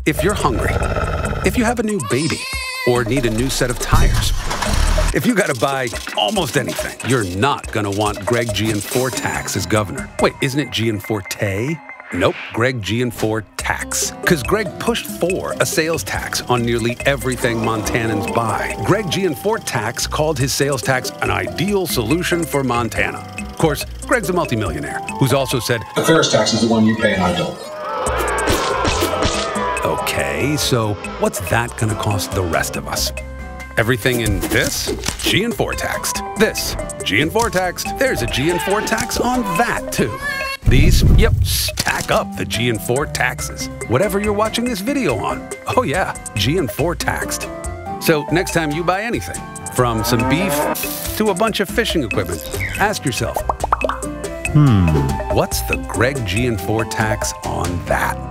If you're hungry, if you have a new baby, or need a new set of tires, if you gotta buy almost anything, you're not gonna want Greg Gianforte Tax as governor. Wait, isn't it Gianforte? Nope, Greg Gianforte Tax. Because Greg pushed for a sales tax on nearly everything Montanans buy. Greg Gianforte Tax called his sales tax an ideal solution for Montana. Of course, Greg's a multimillionaire who's also said, the fairest tax is the one you pay and I don't. Okay, so what's that gonna cost the rest of us? Everything in this? Gianforte taxed. This? Gianforte taxed. There's a Gianforte tax on that, too. These, yep, stack up the Gianforte taxes. Whatever you're watching this video on. Oh yeah, Gianforte taxed. So next time you buy anything, from some beef to a bunch of fishing equipment, ask yourself, what's the Greg Gianforte tax on that?